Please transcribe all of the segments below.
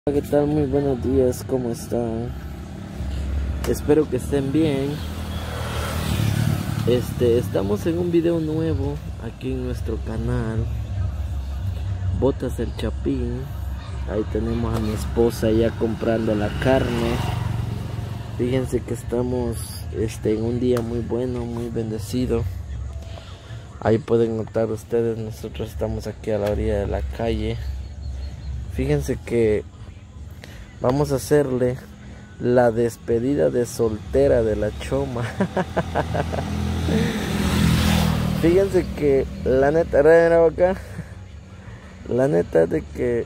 Hola, ¿qué tal? Muy buenos días, ¿cómo están? Espero que estén bien. Estamos en un video nuevo aquí en nuestro canal Botas el Chapín. Ahí tenemos a mi esposa ya comprando la carne. Fíjense que estamos en un día muy bueno, muy bendecido. Ahí pueden notar ustedes, nosotros estamos aquí a la orilla de la calle. Fíjense que vamos a hacerle la despedida de soltera de la Choma. Fíjense que la neta, acá, la neta de que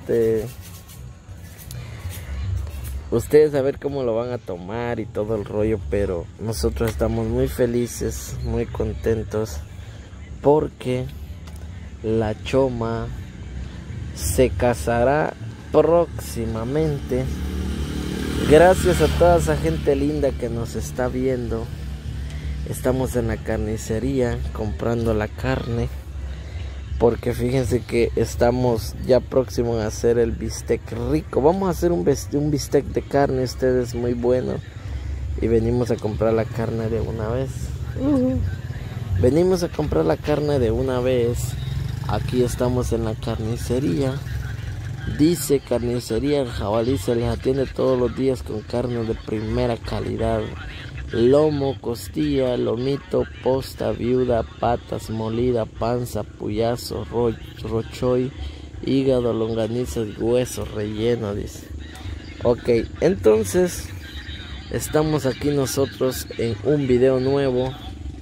ustedes a ver cómo lo van a tomar y todo el rollo, pero nosotros estamos muy felices, muy contentos, porque la Choma se casará próximamente. Gracias a toda esa gente linda que nos está viendo. Estamos en la carnicería comprando la carne, porque fíjense que estamos ya próximos a hacer el bistec rico. Vamos a hacer un bistec de carne, ustedes, muy bueno. Y venimos a comprar la carne de una vez. Venimos a comprar la carne de una vez. Aquí estamos en la carnicería. Dice Carnicería El Jabalí, se les atiende todos los días con carne de primera calidad. Lomo, costilla, lomito, posta, viuda, patas, molida, panza, puyazo, rochoy, hígado, longanizas, huesos, relleno, dice. Ok, entonces estamos aquí nosotros en un video nuevo.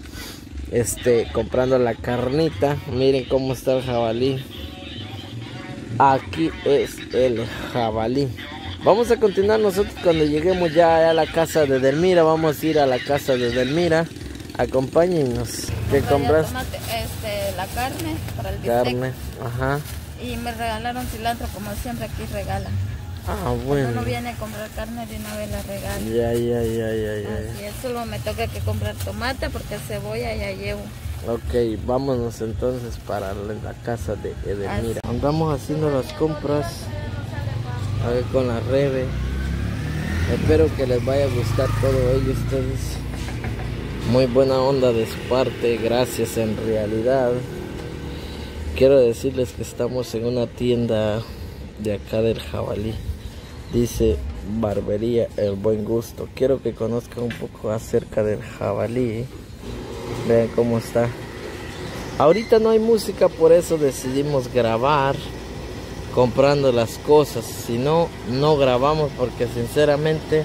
Comprando la carnita. Miren cómo está el jabalí. Aquí es el jabalí. Vamos a continuar nosotros cuando lleguemos ya a la casa de Delmira. Vamos a ir a la casa de Delmira. Acompáñennos. ¿Qué compras? La carne para el bistec. Carne, ajá. Y me regalaron cilantro, como siempre aquí regalan. Ah, bueno. Cuando uno viene a comprar carne, de una vez la regalan. Ya. Así es, solo me toca que comprar tomate porque cebolla ya llevo. Ok, vámonos entonces para la casa de Edelmira. Andamos haciendo las compras a ver con la Rebe. Espero que les vaya a gustar todo ello a ustedes. Muy buena onda de su parte, gracias en realidad. Quiero decirles que estamos en una tienda de acá del Jabalí. Dice Barbería El Buen Gusto. Quiero que conozcan un poco acerca del jabalí. Vean cómo está. Ahorita no hay música, por eso decidimos grabar comprando las cosas. Si no, no grabamos, porque sinceramente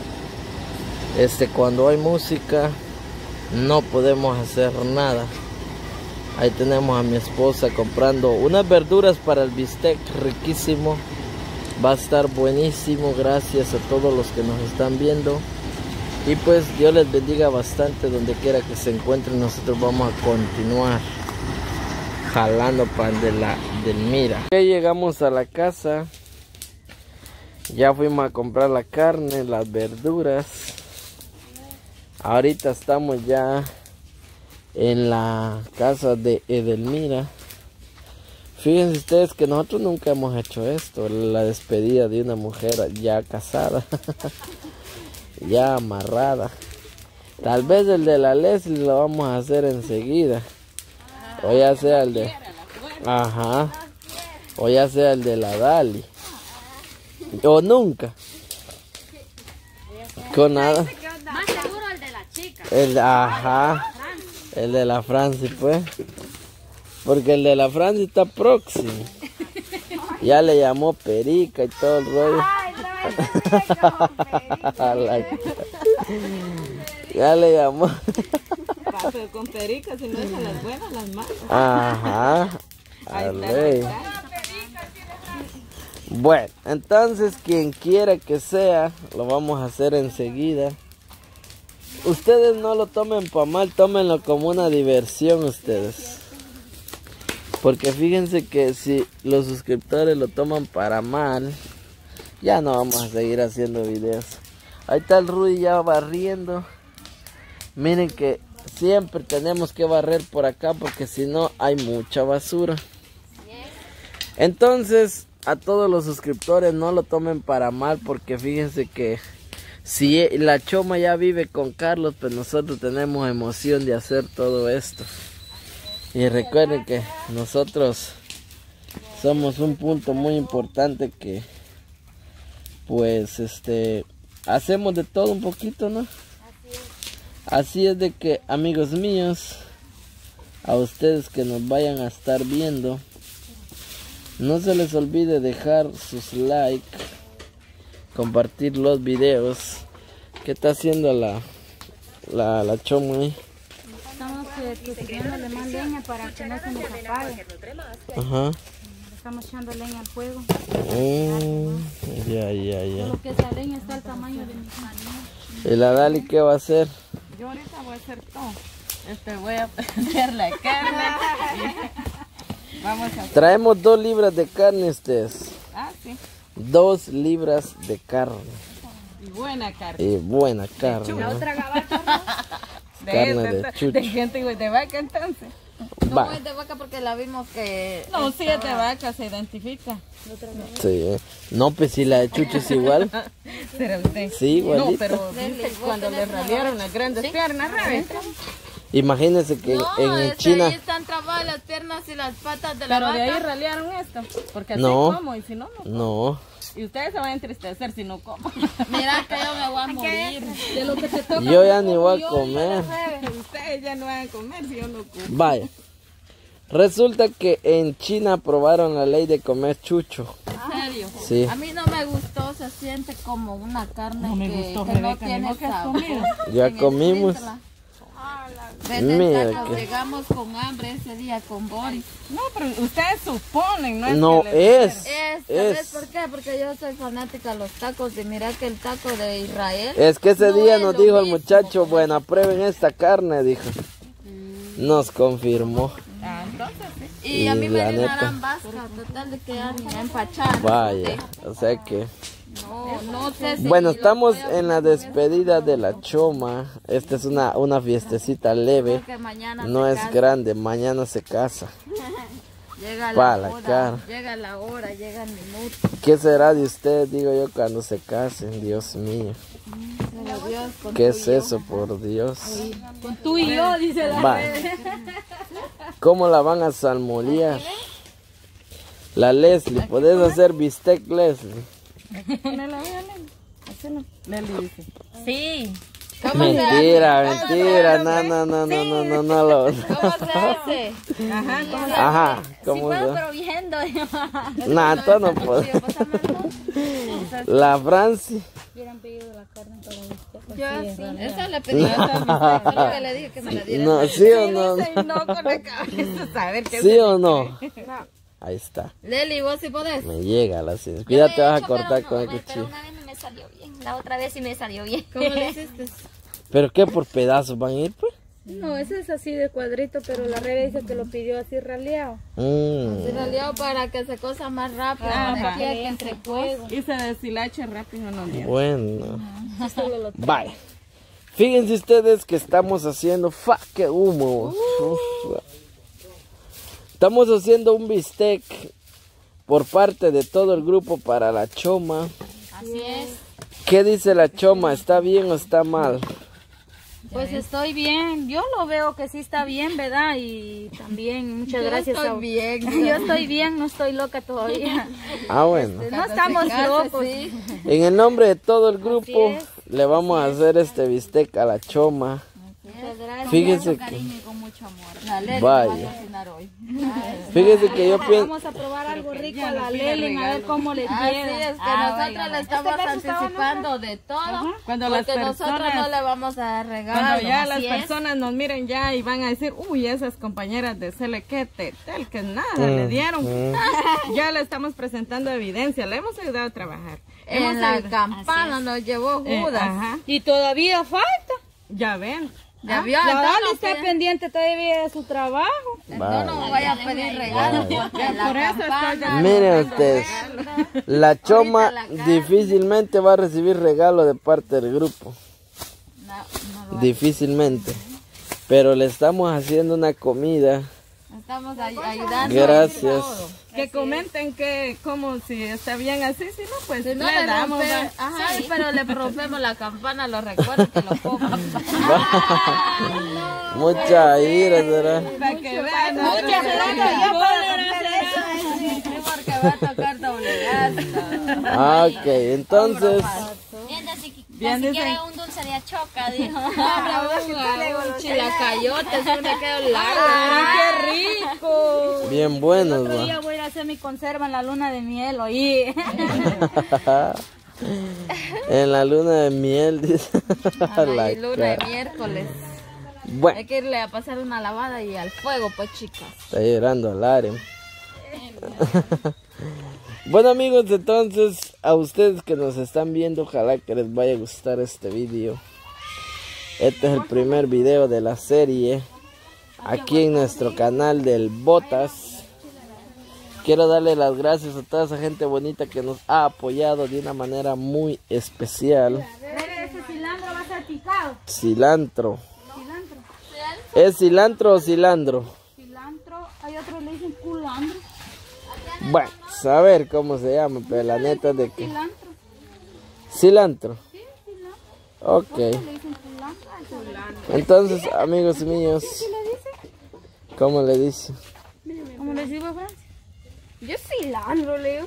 cuando hay música no podemos hacer nada. Ahí tenemos a mi esposa comprando unas verduras para el bistec riquísimo. Va a estar buenísimo. Gracias a todos los que nos están viendo. Y pues Dios les bendiga bastante donde quiera que se encuentren. Nosotros vamos a continuar jalando pan de la Delmira. Ya llegamos a la casa. Ya fuimos a comprar la carne, las verduras. Ahorita estamos ya en la casa de Edelmira. Fíjense ustedes que nosotros nunca hemos hecho esto. La despedida de una mujer ya casada. Ya amarrada. Tal vez el de la Leslie lo vamos a hacer enseguida. O ya sea el de... Ajá. O ya sea el de la Dali. O nunca. Con nada. Más seguro el de la chica. Ajá. El de la Franci, pues. Porque el de la Franci está próximo. Ya le llamó Perica y todo el rollo. Ya le llamó. Pero con perica, si no es a las buenas, las malas. Ajá. Bueno, entonces quien quiera que sea, lo vamos a hacer enseguida. Ustedes no lo tomen para mal, tómenlo como una diversión ustedes. Porque fíjense que si los suscriptores lo toman para mal, ya no vamos a seguir haciendo videos. Ahí está el Rudy ya barriendo. Miren que siempre tenemos que barrer por acá, porque si no hay mucha basura. Entonces a todos los suscriptores, no lo tomen para mal, porque fíjense que si la Choma ya vive con Carlos, pues nosotros tenemos emoción de hacer todo esto. Y recuerden que nosotros somos un punto muy importante que pues hacemos de todo un poquito, ¿no? Así es de que, amigos míos, a ustedes que nos vayan a estar viendo, no se les olvide dejar sus likes, compartir los videos. ¿Qué está haciendo la Choma ahí? Estamos consiguiéndole más leña para que no se nos apague. Ajá. Estamos echando leña al fuego. Ya. Solo que esa leña está al tamaño de mis manos. ¿Y la Dali qué va a hacer? Yo ahorita voy a hacer todo. Voy a prender la carne. Vamos a... Traemos 2 libras de carne ustedes. Ah, sí. 2 libras de carne. Y buena carne. Y buena carne. La ¿no? otra gabacha, Carne de chucho. de gente de vaca entonces. No Va. es de vaca porque la vimos que... No, sí es de vaca, se identifica. Sí. No, pues si la de chucho es igual. ¿Será usted? Sí, igualita. No, pero dice cuando le radiaron las grandes piernas, ¿sabes? Imagínense que No, en China... ahí están trabadas las piernas y las patas de la Pero de ahí vaca. ralearon esto. Porque así No. como y si no, no. No. Y ustedes se van a entristecer si no como. Mira que yo me voy a morir. De lo que te toca. Yo ya ni voy a comer. Ustedes ya no van a comer si yo no como. Vaya. Resulta que en China aprobaron la ley de comer chucho. ¿En serio? Sí. A mí no me gustó, se siente como una carne No me que, gustó, que no Rebeca, tiene ¿no que has sabor. comido? Ya En el comimos. Centla. Venden Mira tacos, que- llegamos con hambre ese día con Boris. No, pero ustedes suponen, ¿no? No que les es. ¿Sabes por qué? Porque yo soy fanática de los tacos y mira que el taco de Israel. Es que ese no día es nos lo dijo el mismo. muchacho, bueno, prueben esta carne, dijo. Nos confirmó. Ah, entonces sí. Y a mí Y me la dio una neta. gran vasca, total de que ya ni a empachar. Vaya, o sea que... No sé si Bueno, lo estamos voy a en la comer despedida de la Choma. Esta es una fiestecita leve. porque mañana No se es casa. grande, mañana se casa. Llega Pa' la la hora, cara. llega la hora, llega el minuto. ¿Qué será de ustedes, digo yo, cuando se casen? Dios mío. Pero Dios, con ¿Qué tú es y yo. eso, por Dios? Con tú y yo, dice la Va. ¿Cómo la van a salmorear? La Leslie, ¿podés hacer bistec, Leslie? Ponela, Nelly dice. Sí. Mentira, mentira, no, lo... ¿Cómo se hace? Ajá, ¿cómo la... Ajá, Sí ¿cómo puedo, se? pero viendo. Nah, tú no puedes. La Franci. Hubieran pedido la carne para usted. Yo sí. Esa le pedí a solo que le dije que me la diera. No, ¿sí o no? Dice no con la cabeza, saber qué ¿Sí o no? Ahí está. Leli, vos sí podés. Me llega la ciencia. Cuidado, te vas a cortar con el Pero cuchillo. una vez me salió bien. La otra vez sí me salió bien. ¿Cómo le hiciste? ¿Pero qué por pedazos van a ir, pues? No, ese es así de cuadrito, pero la Rebe dice que lo pidió así raleado. Se raleó para que se cosa más rápido. Ajá. Para que entre fuego. Y se deshilache rápido en los días. Bueno. Bye. Fíjense ustedes que estamos haciendo... ¡Qué humo! Uf. Estamos haciendo un bistec por parte de todo el grupo para la Choma. Así es. ¿Qué dice la Choma? ¿Está bien o está mal? Pues estoy bien. Yo lo veo que sí está bien, ¿verdad? Y también muchas gracias Estoy a bien. Yo estoy bien, no estoy loca todavía. Ah, bueno. No estamos locos. Sí. En el nombre de todo el grupo Así es. le vamos a hacer este bistec a la Choma. Muchas gracias. Fíjense Con mucho que... cariño y con mucho amor. La Leli Vaya. me va a cocinar hoy. Fíjense que yo pienso... Vamos a probar algo rico ya a no la pide Lelen, a ver regalo. cómo le Así queda. es que nosotros bueno. le estamos Este caso estaba anticipando de todo. Cuando las Porque nosotros personas- no le vamos a dar regalo. Cuando ya Así las es. personas nos miren ya y van a decir, uy, esas compañeras de Selequete, tal que nada le dieron. Ya le estamos presentando evidencia, le hemos ayudado a trabajar. Hemos En la ayudado- campana nos llevó Judas. ajá, Y todavía falta. ya ven. ¿Ya vio? La Entonces Dali no está pide- pendiente todavía de su trabajo. Yo no voy a pedir regalo. Vaya. Porque la Por eso estoy campana... Miren ustedes, la Choma la carne. difícilmente va a recibir regalo de parte del grupo. No, no lo Difícilmente. Pero le estamos haciendo una comida Estamos ayudando. Gracias. Que comenten como si está bien así, si no, pues Si no le le damos. rompe, ajá, pero le rompemos la campana, lo recuerdo que lo pongo. Mucha ira, será. Para que vean. Muchas gracias yo para romper eso. Porque va a tocar doble gasto. Ah, ok, entonces, Bien, si quiere un dulce de achoca, dijo. Un chilacayote, eso me quedó largo. ¡Ay, qué rico! bien buenos, Otro va. día voy a ir a hacer mi conserva en la luna de miel, oí. En la luna de miel, dice. La Hay luna de cara. miércoles. Bueno, Hay que irle a pasar una lavada y al fuego, pues chicas. está llorando al área. Bueno amigos, entonces a ustedes que nos están viendo, ojalá que les vaya a gustar este vídeo. Este es el primer video de la serie aquí en nuestro canal del Botas. Quiero darle las gracias a toda esa gente bonita que nos ha apoyado de una manera muy especial. Ese cilantro va a ser picado. Cilantro. ¿Es cilantro o cilandro? Cilantro, hay otros le dicen culandro. Bueno, a ver cómo se llama, pero la neta es de que... Cilantro, Cilantro. Ok. le dicen culantro. Entonces, amigos míos, ¿cómo le dice? ¿Cómo les digo, Francia? Yo cilantro, Leo.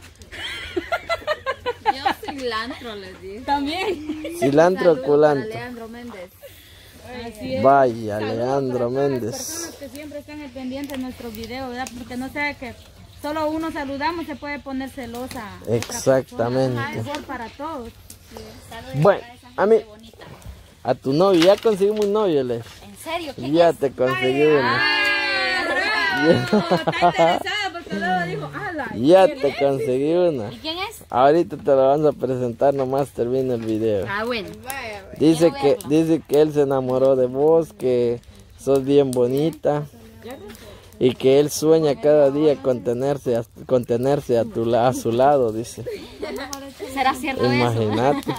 Yo cilantro les digo. También. Cilantro o Para culantro. Leandro Méndez. Vaya, Leandro Méndez. Personas que siempre están al pendiente de nuestros videos, ¿verdad? Porque no sea que solo uno saludamos, se puede poner celosa. Exactamente. Mejor para todos. Bueno, a mí, a tu novio, ya conseguimos un novio, Les. ¿En serio? Ya te conseguí uno. Está interesada porque luego dijo, ala. Ya te conseguí una. ¿Y quién es? Ahorita te lo vamos a presentar, nomás termina el video. Ah, bueno. Dice que él se enamoró de vos, que sos bien bonita y que él sueña cada día con tenerse a su lado, dice. ¿Será cierto eso? Imagínate.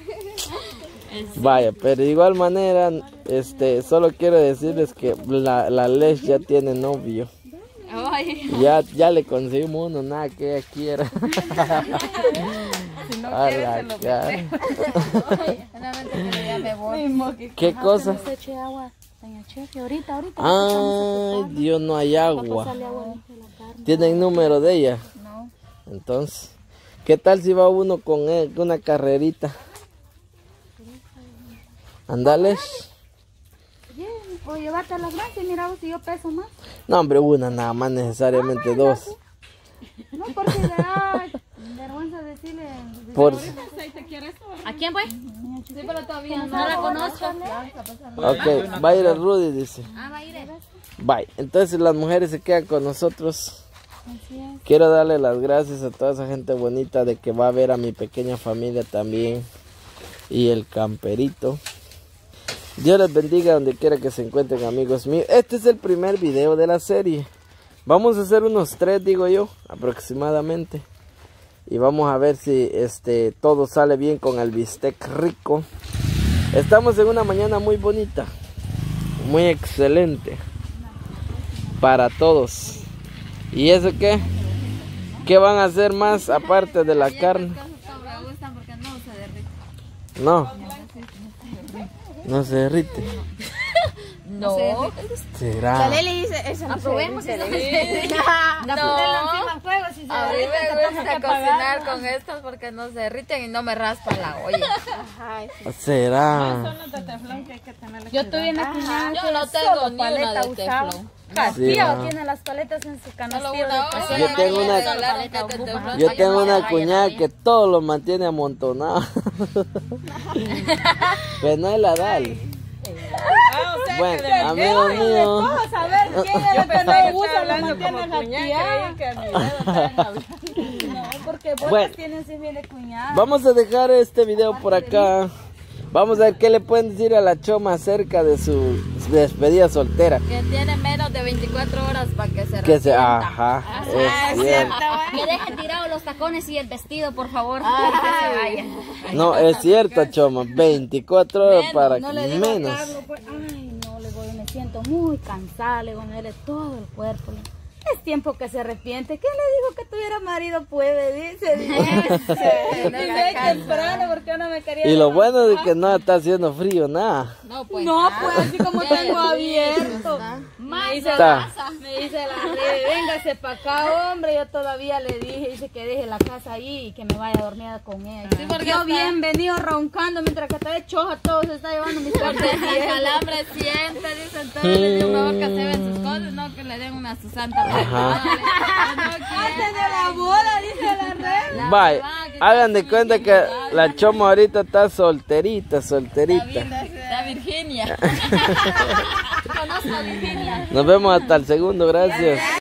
Vaya, pero de igual manera, solo quiero decirles que la Les ya tiene novio. Ay. Ya le conseguimos uno, nada que ella quiera. A la cara. Solamente que le llame vos. ¿Qué cosa? Se eche agua, doña Chefe, ahorita. Ay, Dios, no hay agua. Sale agua limpia la carne. ¿Tienen número de ella? No. Entonces, ¿qué tal si va uno con una carrerita? Andales. Bien, puedo llevarte a la Francia y mira vos si yo peso más. No, hombre, una nada más, necesariamente dos. No, porque le da vergüenza decirle. Por... ¿A quién fue? Sí, pero todavía No la conozco. Ok, va a ir el Rudy, dice. Va a ir él. Bye. Entonces las mujeres se quedan con nosotros. Quiero darle las gracias a toda esa gente bonita de que va a ver a mi pequeña familia también. Y el camperito. Dios les bendiga donde quiera que se encuentren, amigos míos. Este es el primer video de la serie. Vamos a hacer unos 3, digo yo, aproximadamente. Y vamos a ver si todo sale bien con el bistec rico. Estamos en una mañana muy bonita. Muy excelente. Para todos. ¿Y eso qué? ¿Qué van a hacer más aparte de la carne? Me gustan porque no se derrite. No. No se derrite. No. Será. Leli dice, eso no Aprobemos se eso. dice. No. fuego si se A mí me gusta cocinar con estos porque no se derriten y no me raspan la olla. Será. Yo tuve una cuñada Yo que no tengo solo ni paleta una de usaba. teflón. Castillo Sí, tiene las paletas en su Solo canastillo una de hora. cocina. Yo tengo una- Yo tengo una cuñada que todo lo mantiene amontonado. Pero no es la Dal. Bueno, amigos míos. Vamos a ver quién es la que no usa, la mantiene jateada. No, porque botas Bueno. tienen si viene cuñada. Vamos a dejar este video por acá. Vamos a ver qué le pueden decir a la Choma acerca de su despedida soltera. Que tiene menos de 24 horas para que se Que se, arrepienta. ajá, es cierto. Que dejen tirados los tacones y el vestido, por favor. Que se vayan. No, es cierto, Choma, 24 horas para No le digo a menos. Carlos, pues, ay, no le voy a siento muy cansada, le duele todo el cuerpo. Es tiempo que se arrepiente. ¿Qué le dijo que tuviera marido? Puede, dice. Dice temprano porque no me quería. Y lo bueno es que no está haciendo frío, nada. No, pues así como tengo abierto. Me dice la Rebe, véngase para acá, hombre. Yo todavía le dije, dice que deje la casa ahí y que me vaya a dormir con ella. Sí, porque yo bien venido roncando mientras que está de choja, todo se está llevando mis cosas. El calambre siente, dice, entonces le digo mejor que se ven sus cosas, no que le den una su santa. Ajá. Antes de la boda, dice la Rebe. Bye. Hagan de cuenta que la Choma ahorita está solterita. La Virginia. Conozco a Virginia. Nos vemos hasta el segundo, gracias.